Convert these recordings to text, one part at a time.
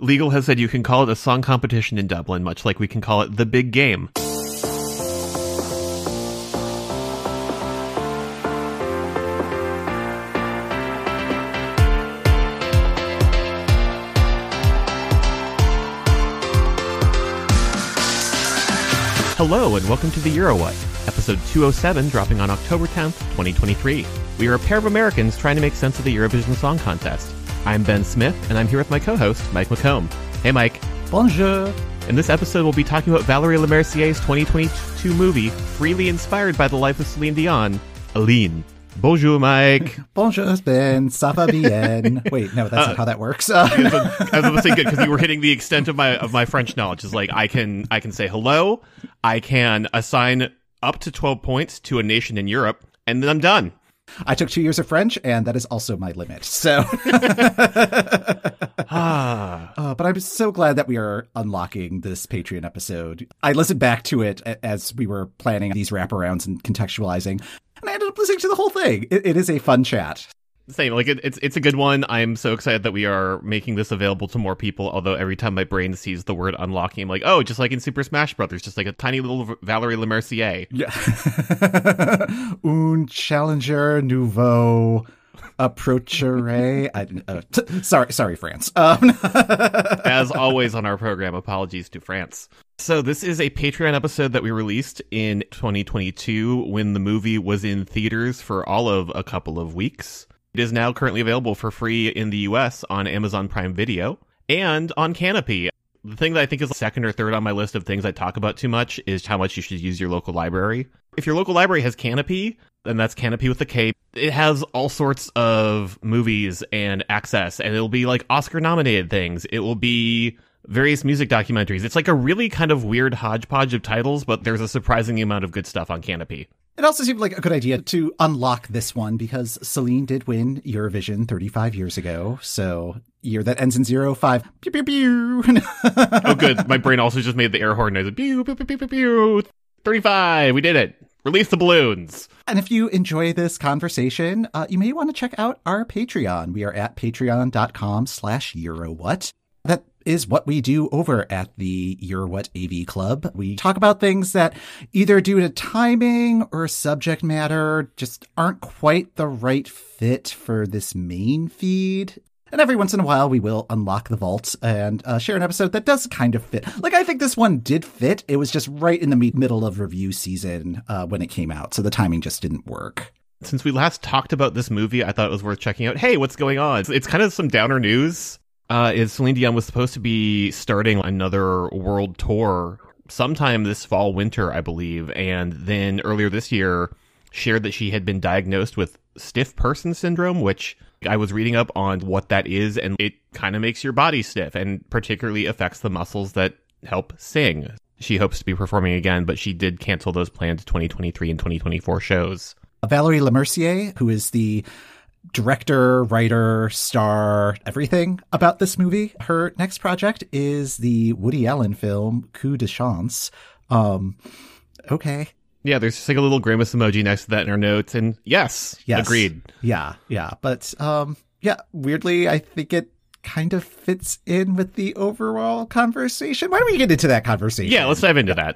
Legal has said you can call it a song competition in Dublin, much like we can call it the big game. Hello and welcome to the EuroWhat, episode 207, dropping on October 10th, 2023. We are a pair of Americans trying to make sense of the Eurovision Song Contest. I'm Ben Smith, and I'm here with my co-host, Mike McComb. Hey, Mike. Bonjour. In this episode, we'll be talking about Valérie Lemercier's 2022 movie, freely inspired by the life of Celine Dion, Aline. Bonjour, Mike. Bonjour, Ben. Ça va bien. Wait, no, that's not how that works. I was going to say good, because you were hitting the extent of my French knowledge. Is like, I can say hello, I can assign up to 12 points to a nation in Europe, and then I'm done. I took 2 years of French, and that is also my limit. So, but I'm so glad that we are unlocking this Patreon episode. I listened back to it as we were planning these wraparounds and contextualizing, and I ended up listening to the whole thing. It is a fun chat. Same, like it's a good one. I'm so excited that we are making this available to more people, although every time my brain sees the word unlocking, I'm like, oh, just like in Super Smash Brothers, just like a tiny little Valérie Lemercier. Yeah. Un challenger nouveau approcherait. Sorry, France. As always on our program, apologies to France. So this is a Patreon episode that we released in 2022 when the movie was in theaters for all of a couple of weeks. It is now currently available for free in the US on Amazon Prime Video and on Canopy. The thing that I think is second or third on my list of things I talk about too much is how much you should use your local library. If your local library has Canopy, then that's Canopy with a K. It has all sorts of movies and access, and it'll be like Oscar-nominated things. It will be various music documentaries. It's like a really kind of weird hodgepodge of titles, but there's a surprising amount of good stuff on Canopy. It also seemed like a good idea to unlock this one because Celine did win Eurovision 35 years ago. So, year that ends in 05. Pew, pew, pew. Oh, good. My brain also just made the air horn noise. Pew, pew, pew, pew, pew, pew. 35. We did it. Release the balloons. And if you enjoy this conversation, you may want to check out our Patreon. We are at patreon.com/EuroWhat. That is what we do over at the EuroWhat AV Club. We talk about things that either due to timing or subject matter just aren't quite the right fit for this main feed. And every once in a while, we will unlock the vault and share an episode that does kind of fit. Like, I think this one did fit. It was just right in the middle of review season when it came out. So the timing just didn't work. Since we last talked about this movie, I thought it was worth checking out. Hey, what's going on? It's kind of some downer news. Celine Dion was supposed to be starting another world tour sometime this fall, winter, I believe. And then earlier this year, shared that she had been diagnosed with stiff person syndrome, which I was reading up on what that is. And it kind of makes your body stiff and particularly affects the muscles that help sing. She hopes to be performing again, but she did cancel those planned 2023 and 2024 shows. Valérie Lemercier, who is the director, writer, star, everything about this movie. Her next project is the Woody Allen film Coup de Chance. Okay. Yeah, there's just like a little grimace emoji next to that in our notes, and yes. Agreed. Yeah. But weirdly, I think it kind of fits in with the overall conversation. Why don't we get into that conversation? Yeah, let's dive into that.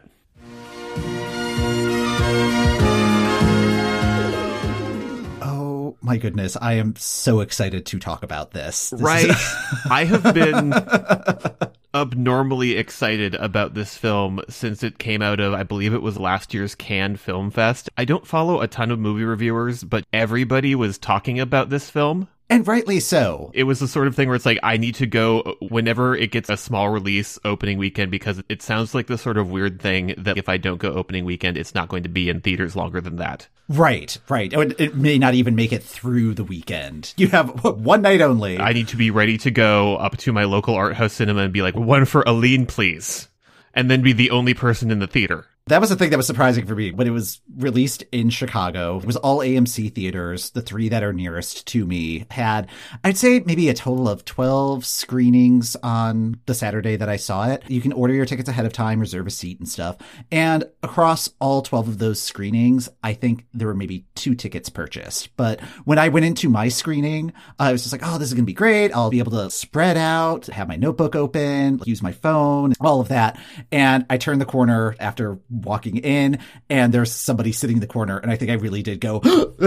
My goodness, I am so excited to talk about this. Right. I have been abnormally excited about this film since it came out of, I believe it was last year's Cannes Film Fest. I don't follow a ton of movie reviewers, but everybody was talking about this film. And rightly so. It was the sort of thing where it's like, I need to go whenever it gets a small release opening weekend, because it sounds like the sort of weird thing that if I don't go opening weekend, it's not going to be in theaters longer than that. Right. It may not even make it through the weekend. You have one night only. I need to be ready to go up to my local art house cinema and be like, one for Aline, please. And then be the only person in the theater. That was the thing that was surprising for me. When it was released in Chicago, it was all AMC theaters. The 3 that are nearest to me had, I'd say, maybe a total of 12 screenings on the Saturday that I saw it. You can order your tickets ahead of time, reserve a seat and stuff. And across all 12 of those screenings, I think there were maybe 2 tickets purchased. But when I went into my screening, I was just like, oh, this is going to be great. I'll be able to spread out, have my notebook open, use my phone, all of that. And I turned the corner after walking in, and there's somebody sitting in the corner, and I think I really did go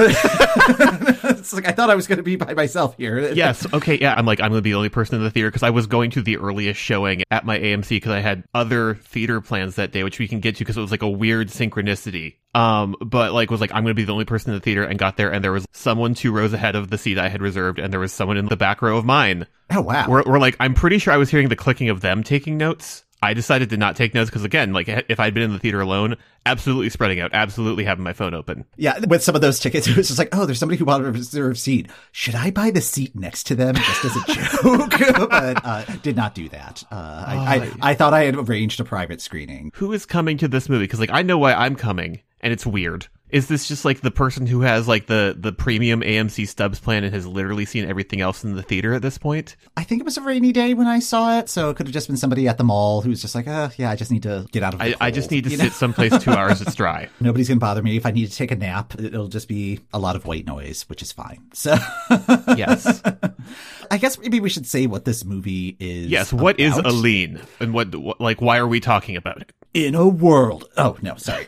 it's like I thought I was going to be by myself here. Yes. Okay. Yeah. I'm going to be the only person in the theater because I was going to the earliest showing at my AMC because I had other theater plans that day, which we can get to because it was like a weird synchronicity. But was like, I'm going to be the only person in the theater, and got there, and there was someone 2 rows ahead of the seat I had reserved, and there was someone in the back row of mine. Oh, wow. We're like, I'm pretty sure I was hearing the clicking of them taking notes. I decided to not take notes because, again, if I'd been in the theater alone, absolutely spreading out, absolutely having my phone open. Yeah, with some of those tickets, it was just like, oh, there's somebody who wanted a reserved seat. Should I buy the seat next to them just as a joke? But did not do that. I thought I had arranged a private screening. Who is coming to this movie? Because, I know why I'm coming, and it's weird. Is this just the person who has the premium AMC Stubs plan and has literally seen everything else in the theater at this point? I think it was a rainy day when I saw it, so it could have just been somebody at the mall who's just like, yeah, I just need to get out of the cold. I just need to sit someplace 2 hours it's dry. Nobody's going to bother me. If I need to take a nap, it'll just be a lot of white noise, which is fine. So yes. I guess maybe we should say what this movie is. Yes, what is Aline? And what why are we talking about it? In a world. Oh, no, sorry.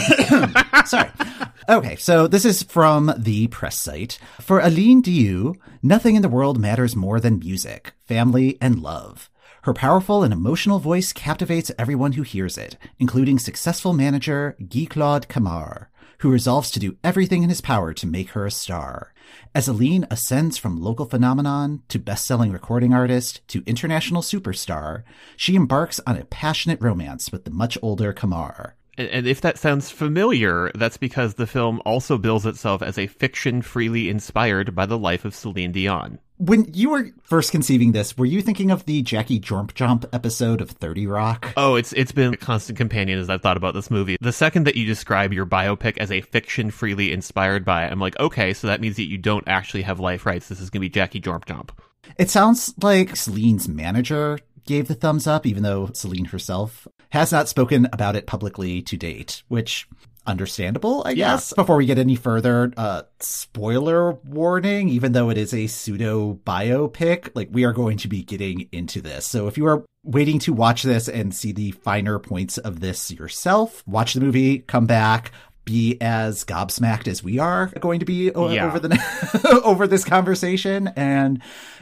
Sorry. Okay, so this is from the press site. For Celine Dion, nothing in the world matters more than music, family, and love. Her powerful and emotional voice captivates everyone who hears it, including successful manager Guy-Claude Camard, who resolves to do everything in his power to make her a star. As Aline ascends from local phenomenon to best-selling recording artist to international superstar, she embarks on a passionate romance with the much older Camard. And if that sounds familiar, that's because the film also bills itself as a fiction freely inspired by the life of Celine Dion. When you were first conceiving this, were you thinking of the Jackie Jump episode of 30 Rock? Oh, it's been a constant companion as I've thought about this movie. The second that you describe your biopic as a fiction freely inspired by, I'm like, okay, so that means that you don't actually have life rights. This is going to be Jackie Jump. It sounds like Celine's manager gave the thumbs up, even though Celine herself has not spoken about it publicly to date, which understandable, I guess. Before we get any further, spoiler warning, even though it is a pseudo biopic, we are going to be getting into this. So if you are waiting to watch this and see the finer points of this yourself, watch the movie, come back, be as gobsmacked as we are going to be over this conversation. And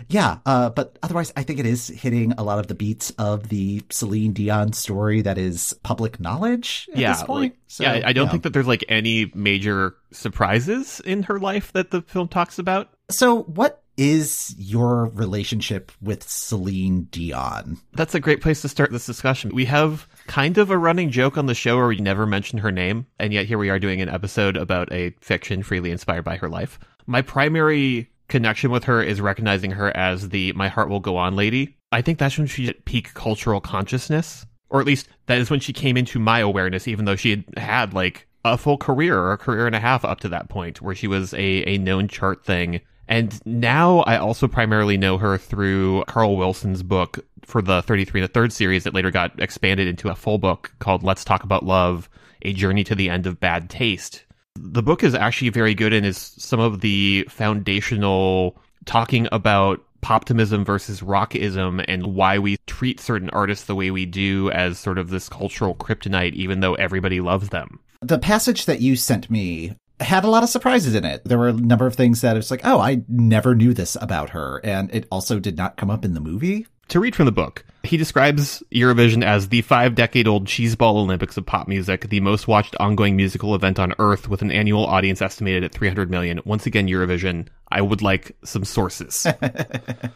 but otherwise, I think it is hitting a lot of the beats of the Celine Dion story that is public knowledge at this point. I don't think that there's any major surprises in her life that the film talks about. So what is your relationship with Celine Dion? That's a great place to start this discussion. We have kind of a running joke on the show where we never mention her name, and yet here we are doing an episode about a fiction freely inspired by her life. My primary connection with her is recognizing her as the My Heart Will Go On lady. I think that's when she hit peak cultural consciousness, or at least that is when she came into my awareness, even though she had a full career or a career and a half up to that point where she was a known chart thing. And now I also primarily know her through Carl Wilson's book for the 33 1/3 series that later got expanded into a full book called Let's Talk About Love, A Journey to the End of Bad Taste. The book is actually very good and is some of the foundational talking about poptimism versus rockism and why we treat certain artists the way we do as sort of this cultural kryptonite, even though everybody loves them. The passage that you sent me had a lot of surprises in it. There were a number of things that it's like, oh, I never knew this about her. And it also did not come up in the movie. To read from the book, he describes Eurovision as the 5-decade-old cheeseball Olympics of pop music, the most watched ongoing musical event on Earth with an annual audience estimated at 300 million. Once again, Eurovision. I would like some sources.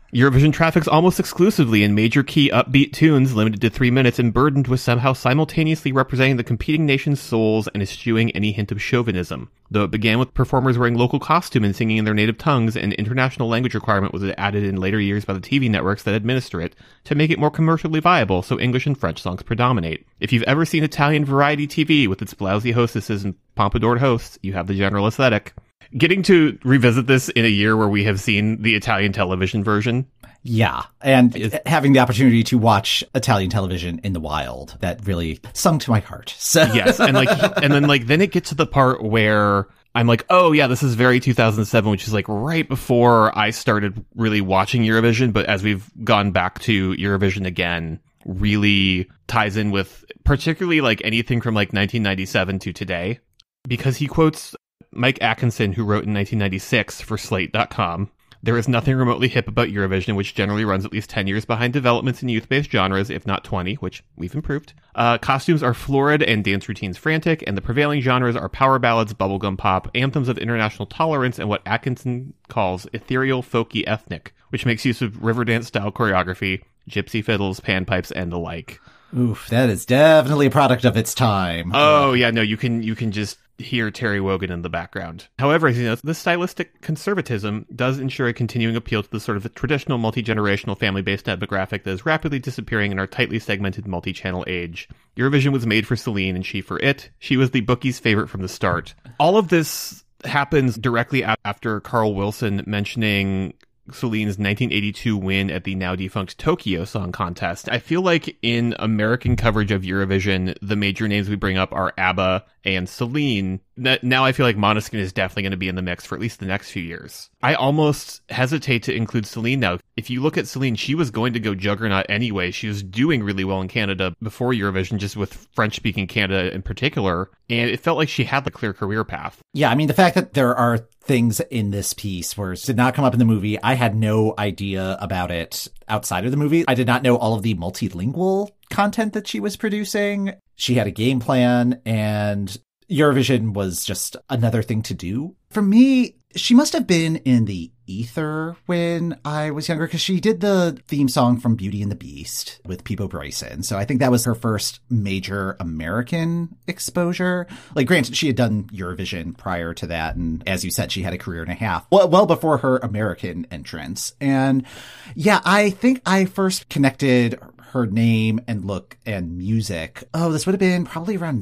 Eurovision traffics almost exclusively in major key upbeat tunes limited to 3 minutes and burdened with somehow simultaneously representing the competing nation's souls and eschewing any hint of chauvinism. Though it began with performers wearing local costume and singing in their native tongues, an international language requirement was added in later years by the TV networks that administer it to make it more commercially viable so English and French songs predominate. If you've ever seen Italian variety TV with its blousy hostesses and pompadoured hosts, you have the general aesthetic. Getting to revisit this in a year where we have seen the Italian television version. Yeah. And having the opportunity to watch Italian television in the wild, that really sung to my heart. So yes. And then it gets to the part where I'm like, oh yeah, this is very 2007, which is like right before I started really watching Eurovision. But as we've gone back to Eurovision again, really ties in with particularly like anything from like 1997 to today, because he quotes Mike Atkinson, who wrote in 1996 for Slate.com, "There is nothing remotely hip about Eurovision, which generally runs at least 10 years behind developments in youth-based genres, if not 20, which we've improved. Costumes are florid and dance routines frantic, and the prevailing genres are power ballads, bubblegum pop, anthems of international tolerance, and what Atkinson calls ethereal, folky, ethnic, which makes use of Riverdance-style choreography, gypsy fiddles, panpipes, and the like." Oof, that is definitely a product of its time. Oh, yeah, no, you can just hear Terry Wogan in the background. However, this stylistic conservatism does ensure a continuing appeal to the sort of traditional multi-generational family-based demographic that is rapidly disappearing in our tightly segmented multi-channel age. Eurovision was made for Celine and she for it. She was the bookies' favorite from the start. All of this happens directly after Carl Wilson mentioning Celine's 1982 win at the now defunct Tokyo Song Contest. I feel like in American coverage of Eurovision, the major names we bring up are ABBA and Celine. Now I feel like Måneskin is definitely going to be in the mix for at least the next few years. I almost hesitate to include Celine now. If you look at Celine, she was going to go juggernaut anyway. She was doing really well in Canada before Eurovision, just with French-speaking Canada in particular, and it felt like she had the clear career path. Yeah, I mean, the fact that there are things in this piece where it did not come up in the movie, I had no idea about it outside of the movie. I did not know all of the multilingual content that she was producing. She had a game plan, and Eurovision was just another thing to do. For me, she must have been in the ether when I was younger, because she did the theme song from Beauty and the Beast with Peebo Bryson. So I think that was her first major American exposure. Like, granted, she had done Eurovision prior to that. And as you said, she had a career and a half well before her American entrance. And yeah, I think I first connected her name and look and music. Oh, this would have been probably around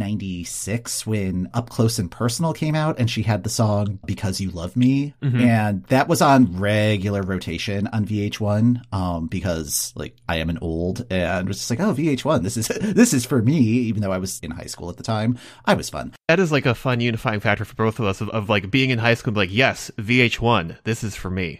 1996 when Up Close and Personal came out, and she had the song Because You Love Me. Mm-hmm. And that was on regular rotation on VH1, because like I am an old and was just like, oh, VH1, this is for me, even though I was in high school at the time. I was fun. That is like a fun unifying factor for both of us of like being in high school and like, yes, VH1, this is for me.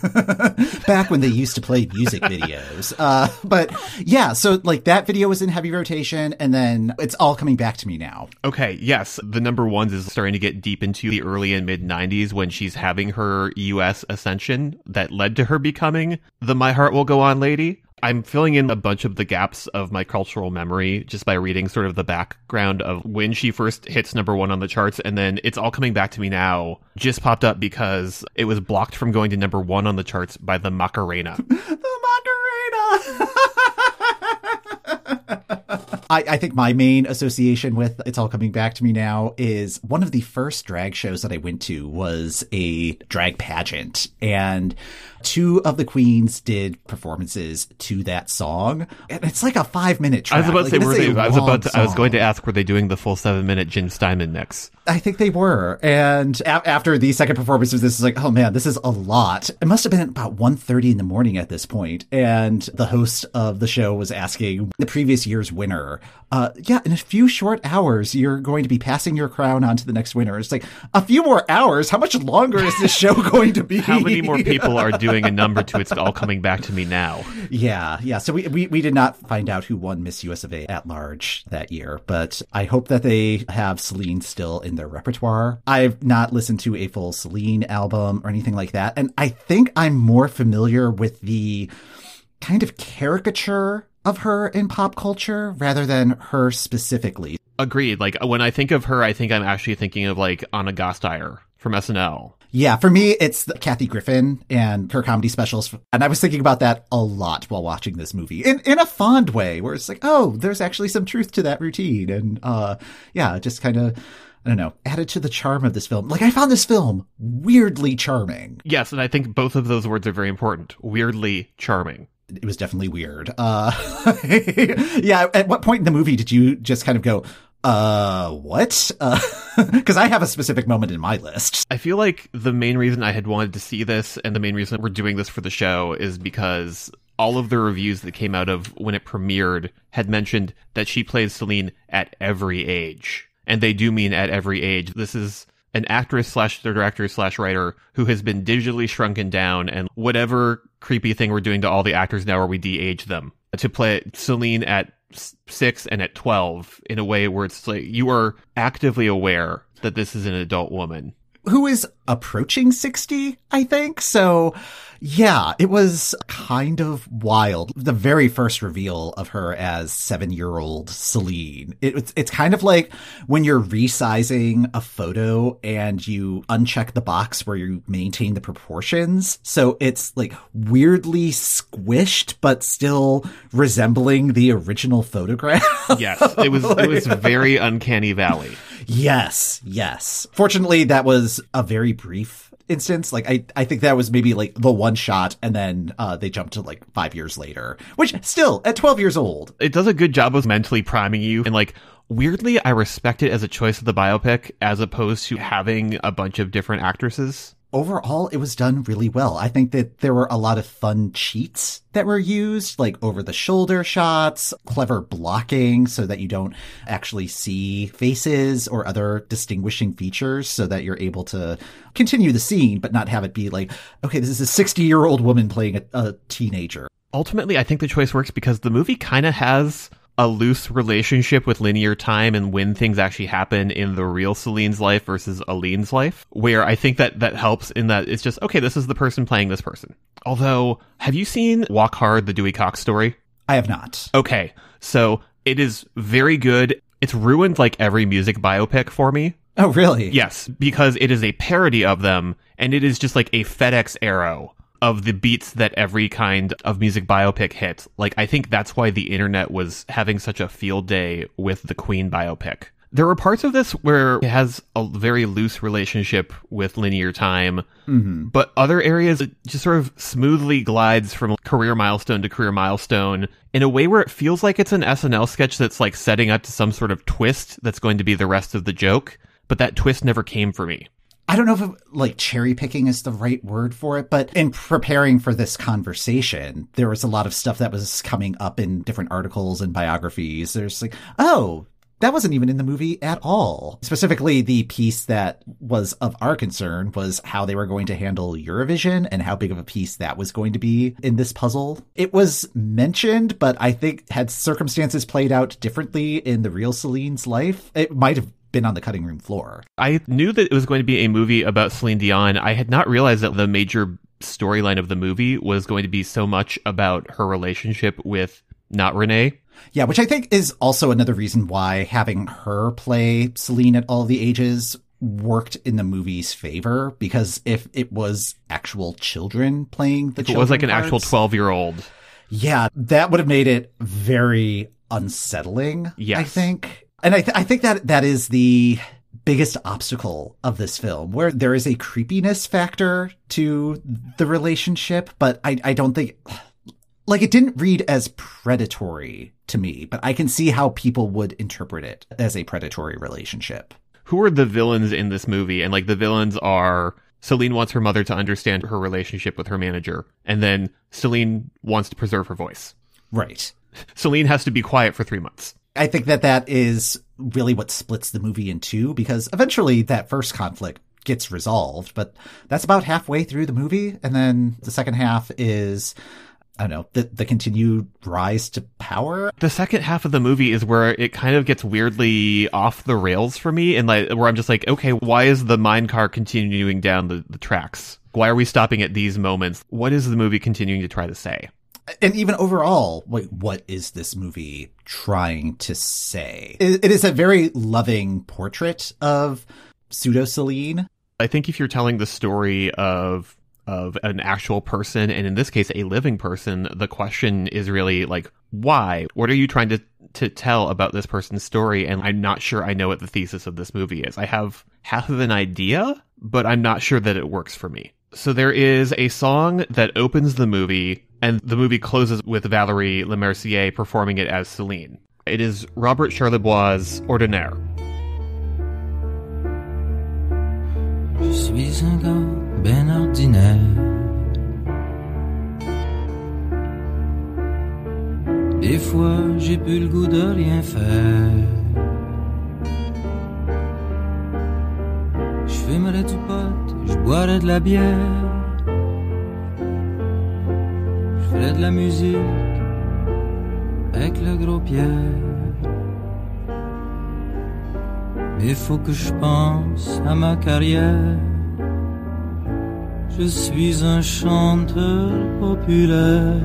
Back when they used to play music videos. But yeah, so like that video was in heavy rotation, and then it's all coming back to me now. Okay, yes. The number ones is starting to get deep into the early and mid 90s when she's having her US ascension that led to her becoming the My Heart Will Go On lady. I'm filling in a bunch of the gaps of my cultural memory just by reading sort of the background of when she first hits number one on the charts, and then it's all coming back to me now. Just popped up because it was blocked from going to number one on the charts by the Macarena. The Macarena! I think my main association with It's All Coming Back to Me Now is one of the first drag shows that I went to was a drag pageant, and two of the queens did performances to that song, and it's like a 5-minute track. I was about to say, I was going to ask, were they doing the full 7-minute Jim Steinman mix? I think they were. And after the second performance of this, is like, oh man, this is a lot. It must have been about 1:30 in the morning at this point. And the host of the show was asking the previous year's winner, in a few short hours, you're going to be passing your crown on to the next winner. It's like, a few more hours? How much longer is this show going to be? How many more people are doing a number to It's All Coming Back to Me Now? Yeah. So we did not find out who won Miss US of A at large that year, but I hope that they have Celine still in their repertoire. I've not listened to a full Celine album or anything like that, and I think I'm more familiar with the kind of caricature of her in pop culture rather than her specifically. Agreed. Like, when I think of her, I think I'm actually thinking of like Anna Gasteyer from SNL. Yeah, for me, it's Kathy Griffin and her comedy specials. And I was thinking about that a lot while watching this movie in a fond way where it's like, oh, there's actually some truth to that routine. And yeah, just kind of, I don't know, added to the charm of this film. Like, I found this film weirdly charming. Yes, and I think both of those words are very important. Weirdly charming. It was definitely weird. Yeah, at what point in the movie did you just kind of go, what? Because I have a specific moment in my list. I feel like the main reason I had wanted to see this and the main reason we're doing this for the show is because all of the reviews that came out of when it premiered had mentioned that she plays Celine at every age. And they do mean at every age. This is an actress slash director slash writer who has been digitally shrunken down, and whatever creepy thing we're doing to all the actors now where we de-age them to play Celine at 6 and at 12 in a way where it's like you are actively aware that this is an adult woman who is approaching 60, I think. So yeah, it was kind of wild. The very first reveal of her as 7-year-old Celine. It's kind of like when you're resizing a photo and you uncheck the box where you maintain the proportions. So it's like weirdly squished, but still resembling the original photograph. Yes, it was very uncanny valley. Yes. Fortunately, that was a very brief instance. Like, I think that was maybe like the one shot, and then they jumped to like 5 years later, which still at 12 years old. It does a good job of mentally priming you. And like, weirdly, I respect it as a choice of the biopic as opposed to having a bunch of different actresses. Overall, it was done really well. I think that there were a lot of fun cheats that were used, like over-the-shoulder shots, clever blocking so that you don't actually see faces or other distinguishing features so that you're able to continue the scene but not have it be like, okay, this is a 60-year-old woman playing a teenager. Ultimately, I think the choice works because the movie kind of has a loose relationship with linear time and when things actually happen in the real Celine's life versus Aline's life, where I think that helps in that it's just, okay, this is the person playing this person. Although, have you seen Walk Hard, the Dewey Cox story? I have not. Okay, so it is very good. It's ruined like every music biopic for me. Oh, really? Yes, because it is a parody of them, and it is just like a FedEx arrow of the beats that every kind of music biopic hit. Like, I think that's why the internet was having such a field day with the Queen biopic. There were parts of this where it has a very loose relationship with linear time, but other areas it just sort of smoothly glides from career milestone to career milestone in a way where it feels like it's an SNL sketch that's like setting up to some sort of twist that's going to be the rest of the joke, but that twist never came for me. I don't know if like cherry picking is the right word for it, but in preparing for this conversation, there was a lot of stuff that was coming up in different articles and biographies. There's like, oh, that wasn't even in the movie at all. Specifically, the piece that was of our concern was how they were going to handle Eurovision and how big of a piece that was going to be in this puzzle. It was mentioned, but I think had circumstances played out differently in the real Celine's life, it might have been on the cutting room floor. I knew that it was going to be a movie about Celine Dion. I had not realized that the major storyline of the movie was going to be so much about her relationship with not Renee. Yeah, which I think is also another reason why having her play Celine at all the ages worked in the movie's favor, because if it was actual children playing the children, it was like an parts, actual 12-year-old. Yeah, that would have made it very unsettling, yes. I think. And I think that is the biggest obstacle of this film, where there is a creepiness factor to the relationship, but I don't think, like, it didn't read as predatory to me, but I can see how people would interpret it as a predatory relationship. Who are the villains in this movie? And like the villains are Celine wants her mother to understand her relationship with her manager, and then Celine wants to preserve her voice. Right. Celine has to be quiet for 3 months. I think that is really what splits the movie in two, because eventually that first conflict gets resolved, but that's about halfway through the movie. And then the second half is, I don't know, the continued rise to power. The second half of the movie is where it kind of gets weirdly off the rails for me, and like where I'm just like, okay, why is the mine car continuing down the tracks? Why are we stopping at these moments? What is the movie continuing to try to say? And even overall, wait, what is this movie trying to say? It is a very loving portrait of pseudo Celine. I think if you're telling the story of an actual person, and in this case, a living person, the question is really like, why? What are you trying to tell about this person's story? And I'm not sure I know what the thesis of this movie is. I have half of an idea, but I'm not sure that it works for me. So there is a song that opens the movie, and the movie closes with Valérie Lemercier performing it as Celine. It is Robert Charlebois' Ordinaire. Je suis un gars ben ordinaire. Des fois, j'ai plus le goût de rien faire. Je fumerais du pot, je boirais de la bière. Je ferais de la musique avec le gros Pierre. Mais faut que je pense à ma carrière. Je suis un chanteur populaire.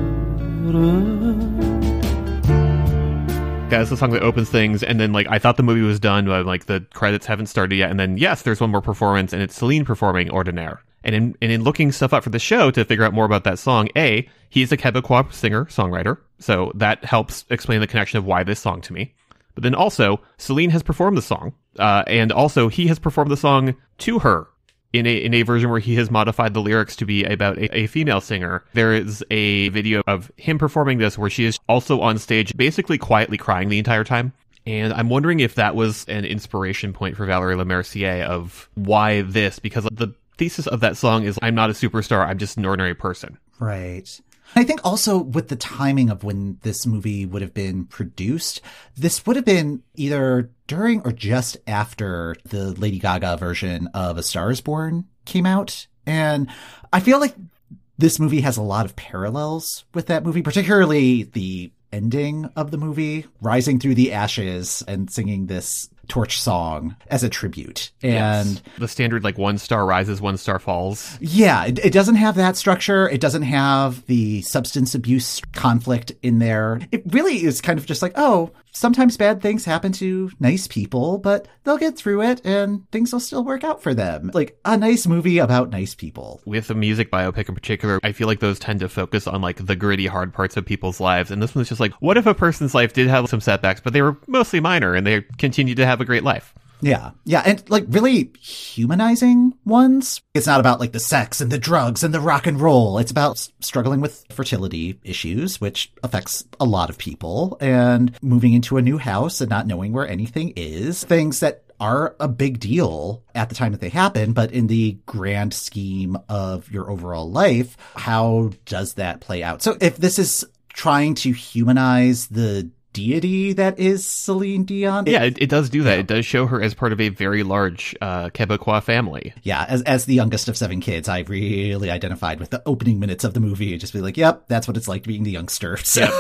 That's the song that opens things, and then like I thought the movie was done, but like the credits haven't started yet, and then yes, there's one more performance, and it's Celine performing Ordinaire. And in looking stuff up for the show to figure out more about that song, he's a Quebecois singer-songwriter, so that helps explain the connection of why this song to me. But then also, Celine has performed the song, and also he has performed the song to her in a version where he has modified the lyrics to be about a female singer. There is a video of him performing this where she is also on stage basically quietly crying the entire time. And I'm wondering if that was an inspiration point for Valérie Lemercier of why this, because the thesis of that song is, I'm not a superstar, I'm just an ordinary person. Right. I think also with the timing of when this movie would have been produced, this would have been either during or just after the Lady Gaga version of A Star is Born came out. And I feel like this movie has a lot of parallels with that movie, particularly the ending of the movie, rising through the ashes and singing this torch song as a tribute. And yes. The standard like 1 star rises, 1 star falls. Yeah, it doesn't have that structure. It doesn't have the substance abuse conflict in there. It really is kind of just like, oh, sometimes bad things happen to nice people, but they'll get through it and things will still work out for them. Like a nice movie about nice people. With a music biopic in particular, I feel like those tend to focus on like the gritty hard parts of people's lives. And this one's just like, what if a person's life did have some setbacks, but they were mostly minor and they continued to have a great life? Yeah. Yeah. And like really humanizing ones. It's not about like the sex and the drugs and the rock and roll. It's about struggling with fertility issues, which affects a lot of people, and moving into a new house and not knowing where anything is. Things that are a big deal at the time that they happen, but in the grand scheme of your overall life, how does that play out? So if this is trying to humanize the deity that is Celine Dion. It does do that. Yeah. It does show her as part of a very large Quebecois family. Yeah, as the youngest of 7 kids, I really identified with the opening minutes of the movie and just be like, yep, that's what it's like being the youngster. So. Yep.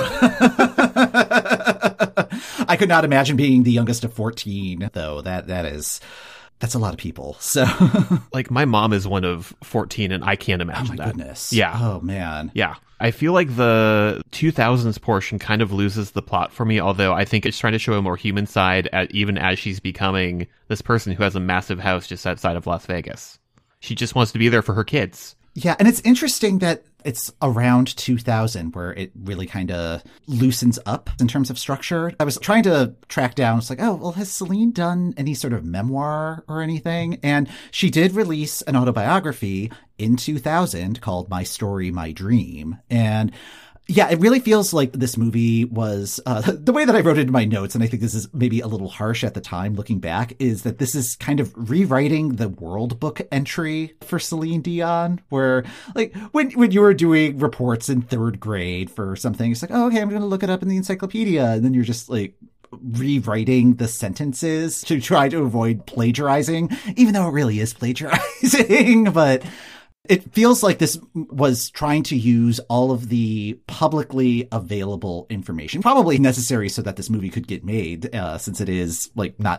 I could not imagine being the youngest of 14, though. That's a lot of people. So like my mom is one of 14 and I can't imagine that. Oh my goodness. Yeah. Oh man. Yeah. I feel like the 2000s portion kind of loses the plot for me, although I think it's trying to show a more human side even as she's becoming this person who has a massive house just outside of Las Vegas. She just wants to be there for her kids. Yeah, and it's interesting that it's around 2000 where it really kind of loosens up in terms of structure. I was trying to track down, it's like, oh, well, has Celine done any sort of memoir or anything? And she did release an autobiography in 2000 called My Story, My Dream. And yeah, it really feels like this movie was, the way that I wrote it in my notes, and I think this is maybe a little harsh at the time looking back, is that this is kind of rewriting the World Book entry for Celine Dion, where like when you were doing reports in 3rd grade for something, it's like, oh, okay, I'm going to look it up in the encyclopedia. And then you're just like rewriting the sentences to try to avoid plagiarizing, even though it really is plagiarizing, but it feels like this was trying to use all of the publicly available information, probably necessary so that this movie could get made, since it is like not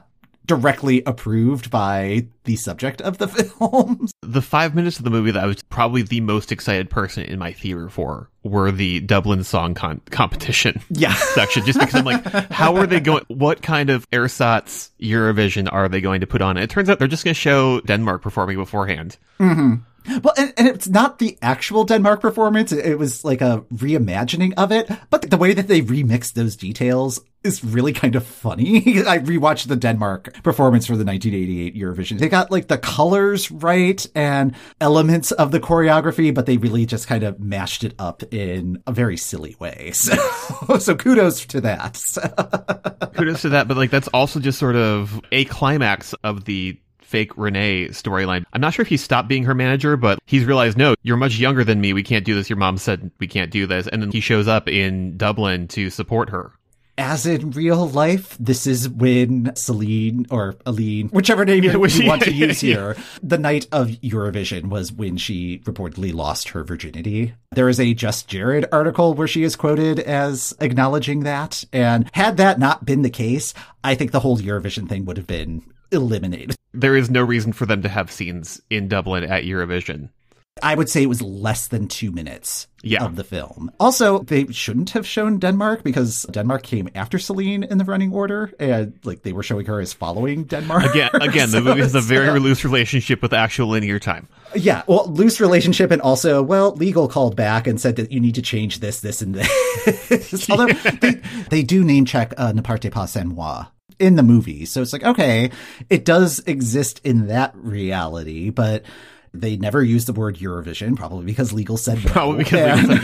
directly approved by the subject of the film. The 5 minutes of the movie that I was probably the most excited person in my theater for were the Dublin song competition section. Just because I'm like, how are they going? What kind of ersatz Eurovision are they going to put on? It turns out they're just going to show Denmark performing beforehand. Mm-hmm. Well, and it's not the actual Denmark performance. It was like a reimagining of it. But the way that they remixed those details is really kind of funny. I rewatched the Denmark performance for the 1988 Eurovision. They got like the colors right and elements of the choreography, but they really just kind of mashed it up in a very silly way. So kudos to that. Kudos to that. But like, that's also just sort of a climax of the fake Renee storyline. I'm not sure if he stopped being her manager, but he's realized, no, you're much younger than me. We can't do this. Your mom said we can't do this. And then he shows up in Dublin to support her. As in real life, this is when Celine or Aline, whichever name you want to use here, the night of Eurovision was when she reportedly lost her virginity. There is a Just Jared article where she is quoted as acknowledging that. And had that not been the case, I think the whole Eurovision thing would have been eliminated. There is no reason for them to have scenes in Dublin at Eurovision. I would say it was less than 2 minutes of the film. Also, they shouldn't have shown Denmark because Denmark came after Celine in the running order, and like they were showing her as following Denmark. Again, the movie has a very loose relationship with actual linear time. Yeah, well, loose relationship, and also, well, legal called back and said that you need to change this, and this. Although they do name check Ne partez pas sans moi in the movie, so it's like, okay, it does exist in that reality, but they never used the word Eurovision, probably because legal said no. Probably because legal said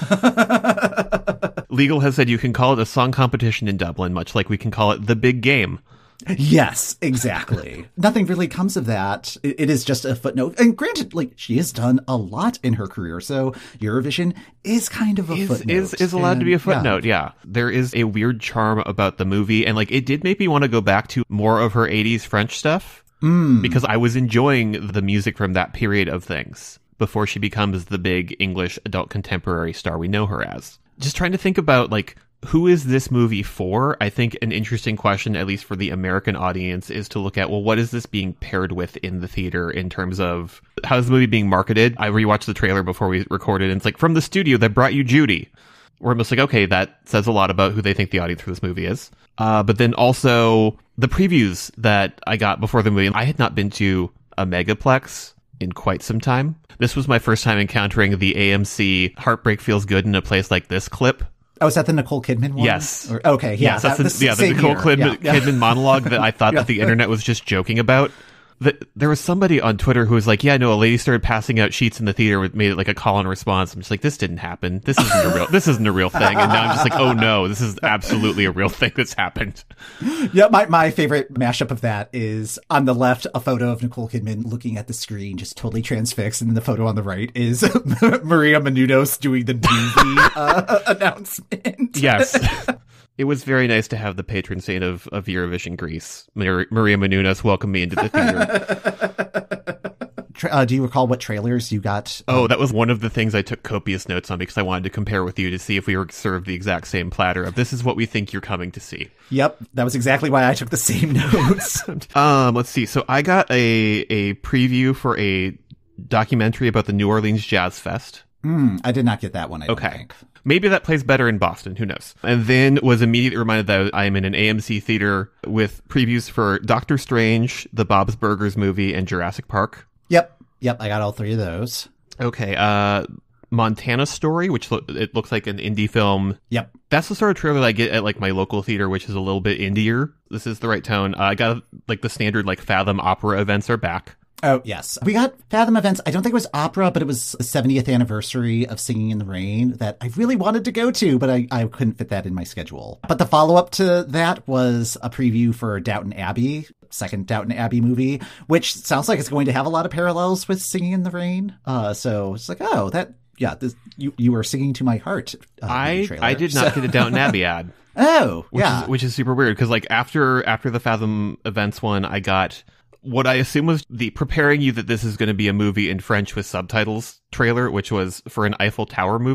no. Legal has said you can call it a song competition in Dublin, much like we can call it the big game. Yes, exactly. Nothing really comes of that. It is just a footnote. And granted, like, she has done a lot in her career, so Eurovision is kind of a footnote. Is allowed to be a footnote, yeah. There is a weird charm about the movie, and like it did make me want to go back to more of her 80s French stuff. Because I was enjoying the music from that period of things before she becomes the big English adult contemporary star we know her as. Just trying to think about, like, who is this movie for? I think an interesting question, at least for the American audience, is to look at, well, what is this being paired with in the theater in terms of how is the movie being marketed? I rewatched the trailer before we recorded, and it's like, from the studio that brought you Judy. We're almost like, okay, that says a lot about who they think the audience for this movie is. But then also the previews that I got before the movie. I had not been to a megaplex in quite some time. This was my first time encountering the AMC Heartbreak Feels Good in a Place Like This clip. Oh, is that the Nicole Kidman one? Yes. Okay, yeah. Yes, that's the Nicole Kidman monologue that I thought that the internet was just joking about. There was somebody on Twitter who was like, yeah, no, a lady started passing out sheets in the theater, made it like a call and response. I'm just like, this didn't happen. This isn't a real thing. And now I'm just like, oh no, this is absolutely a real thing that's happened. Yeah, my favorite mashup of that is on the left, a photo of Nicole Kidman looking at the screen, just totally transfixed. And then the photo on the right is Maria Menounos doing the movie announcement. Yes. It was very nice to have the patron saint of Eurovision Greece, Maria Menounos, welcome me into the theater. Do you recall what trailers you got? Oh, that was one of the things I took copious notes on because I wanted to compare with you to see if we were served the exact same platter of this is what we think you're coming to see. Yep, that was exactly why I took the same notes. Let's see. So I got a preview for a documentary about the New Orleans Jazz Fest. I did not get that one, I don't think. Maybe that plays better in Boston. Who knows? And then was immediately reminded that I am in an AMC theater with previews for Doctor Strange, the Bob's Burgers movie, and Jurassic Park. Yep. I got all three of those. Okay. Montana Story, which it looks like an indie film. Yep. That's the sort of trailer that I get at like my local theater, which is a little bit indier. This is the right tone. I got like the standard like Fathom opera events are back. Oh, yes. We got Fathom events. I don't think it was opera, but it was the 70th anniversary of Singing in the Rain that I really wanted to go to, but I couldn't fit that in my schedule. But the follow-up to that was a preview for Downton Abbey, second Downton Abbey movie, which sounds like it's going to have a lot of parallels with Singing in the Rain. So it's like, oh, that, yeah, you were singing to my heart. I did not get a Downton Abbey ad. Oh, which is super weird because like after the Fathom events one, I got what I assume was the preparing you that this is going to be a movie in French with subtitles trailer, which was for an Eiffel Tower movie.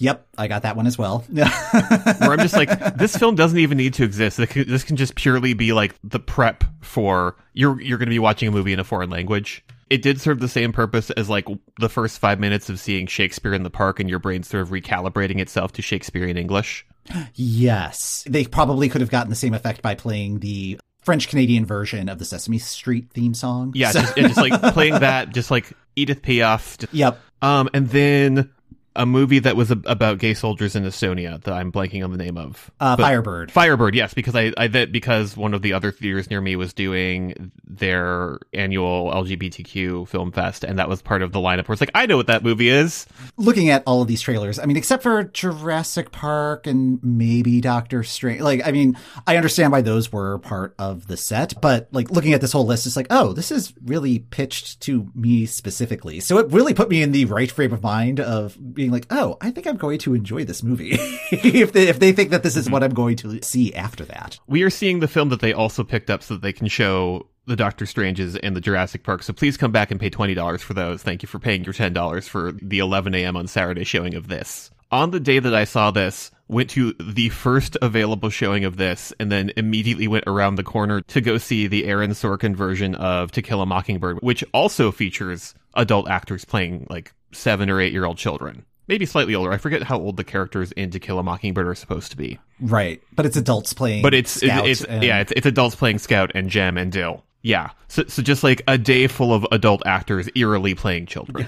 Yep, I got that one as well. Where I'm just like, this film doesn't even need to exist. This can just purely be like the prep for you're going to be watching a movie in a foreign language. It did serve the same purpose as like the first 5 minutes of seeing Shakespeare in the Park and your brain sort of recalibrating itself to Shakespearean English. Yes. They probably could have gotten the same effect by playing the French-Canadian version of the Sesame Street theme song. Yeah, just like playing that, just like Edith Piaf. Yep. And then a movie that was about gay soldiers in Estonia that I'm blanking on the name of. Firebird. Firebird, yes, because because one of the other theaters near me was doing their annual LGBTQ film fest, and that was part of the lineup where it's like, I know what that movie is. Looking at all of these trailers, I mean, except for Jurassic Park and maybe Doctor Strange, like, I mean, I understand why those were part of the set, but like looking at this whole list, it's like, oh, this is really pitched to me specifically. So it really put me in the right frame of mind of being like, oh, I think I'm going to enjoy this movie if they think that this is what I'm going to see after that. We are seeing the film that they also picked up so that they can show the Doctor Stranges and the Jurassic Park. So please come back and pay $20 for those. Thank you for paying your $10 for the 11 a.m. on Saturday showing of this. On the day that I saw this, went to the first available showing of this, and then immediately went around the corner to go see the Aaron Sorkin version of To Kill a Mockingbird, which also features adult actors playing like 7 or 8-year-old children. Maybe slightly older. I forget how old the characters in To Kill a Mockingbird are supposed to be. Right. But it's adults playing it's adults playing Scout and Jem and Dill. Yeah. So just like a day full of adult actors eerily playing children.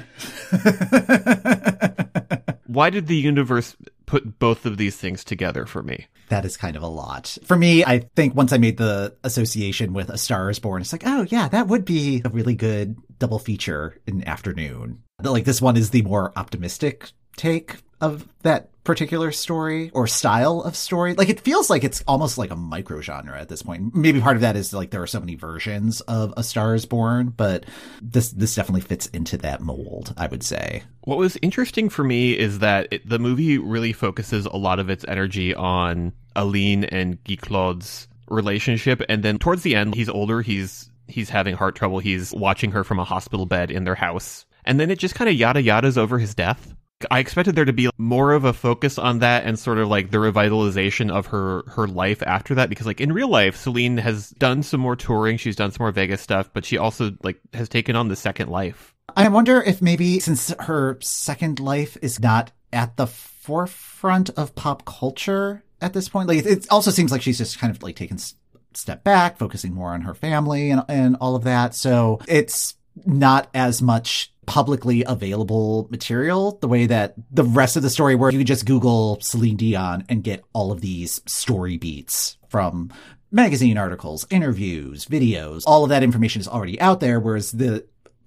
Why did the universe put both of these things together for me? That is kind of a lot. For me, I think once I made the association with A Star is Born, it's like, oh yeah, that would be a really good double feature in afternoon. Like this one is the more optimistic take of that particular story or style of story. Like it feels like it's almost like a micro genre at this point. Maybe part of that is like there are so many versions of A Star is Born, but this definitely fits into that mold, I would say. What was interesting for me is that the movie really focuses a lot of its energy on Aline and Guy Claude's relationship, and then towards the end, he's older, he's having heart trouble, he's watching her from a hospital bed in their house, and then it just kind of yada yadas over his death. I expected there to be more of a focus on that and sort of like the revitalization of her life after that, because like in real life, Celine has done some more touring, she's done some more Vegas stuff, but she also like has taken on the second life. I wonder if maybe since her second life is not at the forefront of pop culture at this point, like it also seems like she's just kind of like taken a step back, focusing more on her family and all of that. So it's not as much publicly available material the way that the rest of the story, where you can just Google Celine Dion and get all of these story beats from magazine articles, interviews, videos. All of that information is already out there, whereas the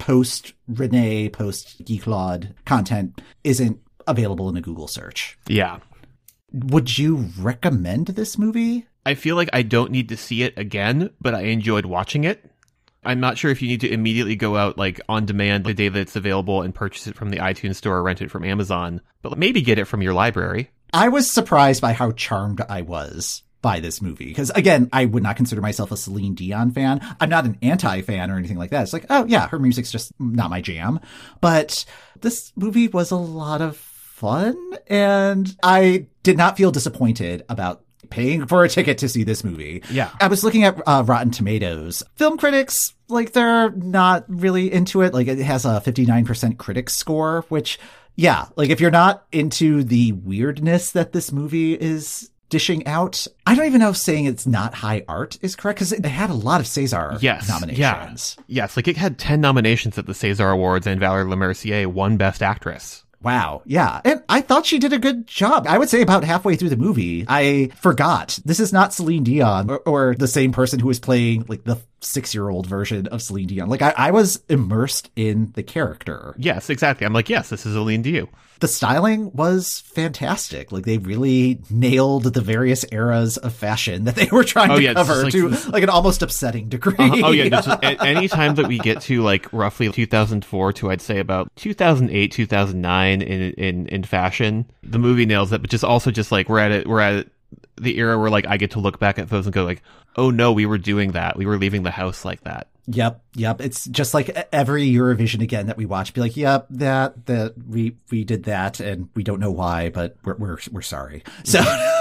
post-Renee, post-Guy Claude content isn't available in a Google search. Yeah. Would you recommend this movie? I feel like I don't need to see it again, but I enjoyed watching it. I'm not sure if you need to immediately go out like on demand the day that it's available and purchase it from the iTunes store or rent it from Amazon, but maybe get it from your library. I was surprised by how charmed I was by this movie. Because again, I would not consider myself a Celine Dion fan. I'm not an anti-fan or anything like that. It's like, oh yeah, her music's just not my jam. But this movie was a lot of fun, and I did not feel disappointed about paying for a ticket to see this movie. Yeah. I was looking at Rotten Tomatoes. Film critics, like, they're not really into it. Like, it has a 59% critic score, which, yeah, like, if you're not into the weirdness that this movie is dishing out, I don't even know if saying it's not high art is correct, because it had a lot of César nominations. Yes, like, it had 10 nominations at the César Awards, and Valérie Lemercier won Best Actress. Wow. Yeah. And I thought she did a good job. I would say about halfway through the movie, I forgot this is not Celine Dion or the same person who was playing like the 6-year-old version of Celine Dion. Like I was immersed in the character. Yes, exactly. I'm like, yes, this is Aline Dion. The styling was fantastic. Like they really nailed the various eras of fashion that they were trying to cover to like an almost upsetting degree. Oh yeah. Any time that we get to like roughly 2004 to I'd say about 2008, 2009 in fashion, the movie nails it. But just also just like we're at the era where like I get to look back at those and go like, oh no, we were doing that. We were leaving the house like that. Yep. It's just like every Eurovision again that we watch, be like, yep, that we did that, and we don't know why, but we're sorry. So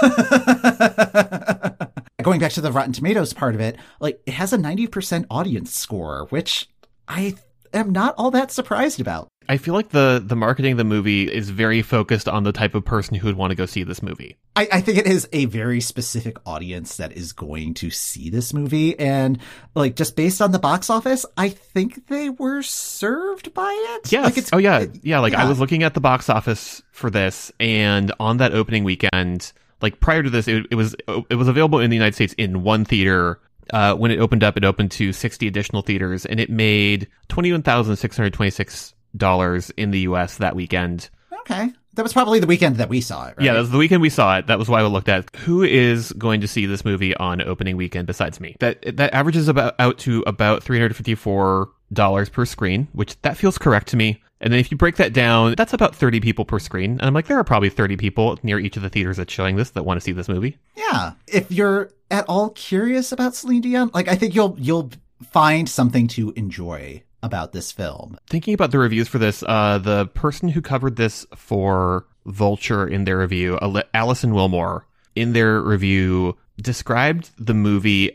going back to the Rotten Tomatoes part of it, like it has a 90% audience score, which I am not all that surprised about. I feel like the marketing of the movie is very focused on the type of person who would want to go see this movie. I think it is a very specific audience that is going to see this movie. And like, just based on the box office, I think they were served by it. Yes. Like I was looking at the box office for this, and on that opening weekend, like prior to this, it was available in the United States in one theater. When it opened up, it opened to 60 additional theaters, and it made $21,626 in the US that weekend. Okay. That was probably the weekend that we saw it, right? Yeah, that was the weekend we saw it. That was why we looked at who is going to see this movie on opening weekend besides me. That averages out to about $354 per screen, which that feels correct to me. And then if you break that down, that's about 30 people per screen. And I'm like, there are probably 30 people near each of the theaters that's showing this that want to see this movie. Yeah. If you're at all curious about Celine Dion, like I think you'll find something to enjoy about this film. Thinking about the reviews for this, the person who covered this for Vulture in their review, Alison Wilmore, in their review, described the movie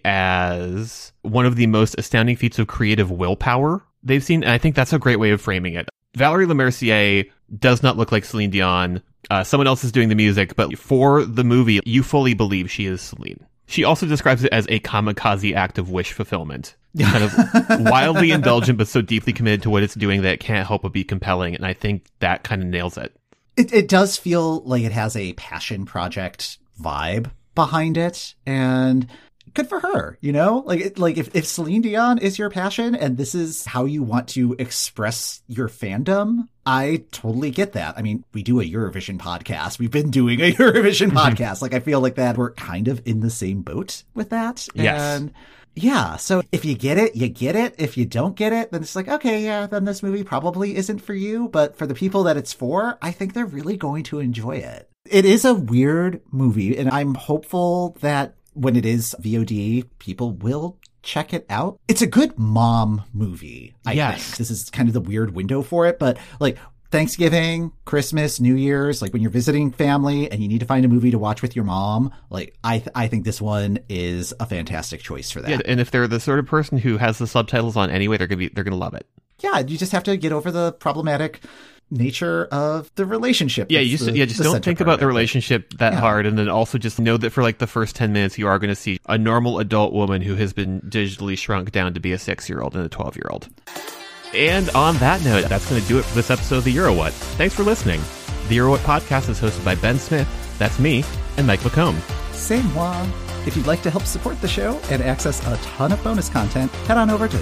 as one of the most astounding feats of creative willpower they've seen. And I think that's a great way of framing it. Valérie Lemercier does not look like Celine Dion. Someone else is doing the music, but for the movie, you fully believe she is Celine. She also describes it as a kamikaze act of wish fulfillment. Kind of wildly indulgent, but so deeply committed to what it's doing that it can't help but be compelling. And I think that kind of nails it. It does feel like it has a passion project vibe behind it. And good for her, you know? Like if Celine Dion is your passion and this is how you want to express your fandom, I totally get that. I mean, we do a Eurovision podcast. We've been doing a Eurovision podcast. Like, I feel like that we're kind of in the same boat with that. Yes. And yeah, so if you get it, you get it. If you don't get it, then it's like, okay, yeah, then this movie probably isn't for you. But for the people that it's for, I think they're really going to enjoy it. It is a weird movie, and I'm hopeful that when it is VOD, people will check it out. It's a good mom movie, I think. This is kind of the weird window for it, but like Thanksgiving, Christmas, New Year's, like when you're visiting family and you need to find a movie to watch with your mom, like I think this one is a fantastic choice for that. Yeah, and if they're the sort of person who has the subtitles on anyway, they're gonna love it. Yeah, you just have to get over the problematic nature of the relationship. Yeah, just don't think about the relationship that hard, and then also just know that for like the first 10 minutes you are going to see a normal adult woman who has been digitally shrunk down to be a 6-year-old and a 12-year-old. And on that note, that's going to do it for this episode of the EuroWhat. Thanks for listening. The EuroWhat podcast is hosted by Ben Smith, that's me, and Mike McComb. Same moi. If you'd like to help support the show and access a ton of bonus content, head on over to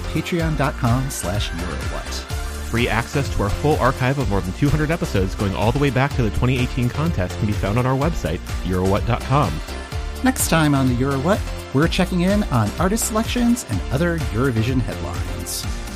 patreon.com/EuroWhat. Free access to our full archive of more than 200 episodes going all the way back to the 2018 contest can be found on our website, EuroWhat.com. Next time on the EuroWhat, we're checking in on artist selections and other Eurovision headlines.